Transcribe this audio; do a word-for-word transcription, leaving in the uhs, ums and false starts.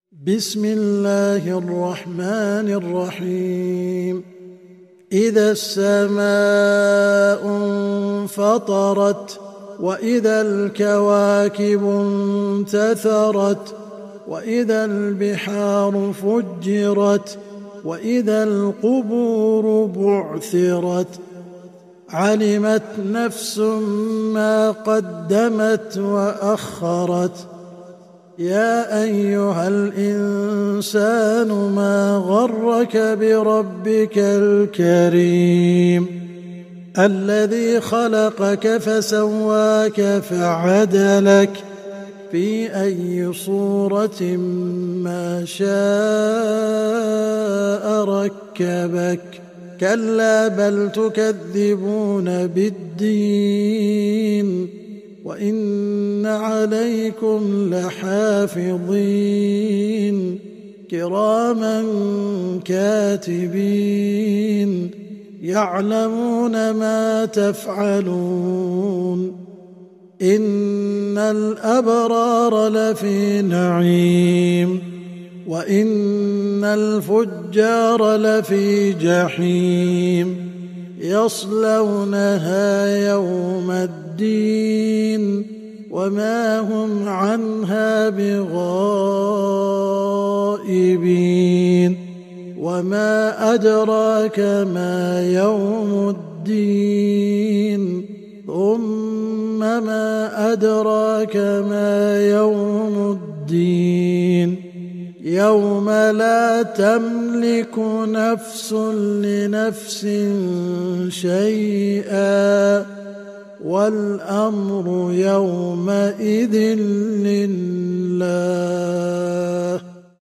بسم الله الرحمن الرحيم. إذا السماء انفطرت وإذا الكواكب انتثرت وإذا البحار فجرت وإذا القبور بعثرت علمت نفس ما قدمت وأخرت. يا أيها الإنسان ما غرك بربك الكريم الذي خلقك فسواك فعدلك في أي صورة ما شاء ركبك. كلا بل تكذبون بالدين وإن عليكم لحافظين كراما كاتبين يعلمون ما تفعلون. إن الأبرار لفي نعيم وإن الفجار لفي جحيم يصلونها يوم الدين وما هم عنها بغائبين. وما أدراك ما يوم الدين ثم ما أدراك ما يوم الدين يوم لا تملك نفس لنفس شيئا والأمر يومئذ لله.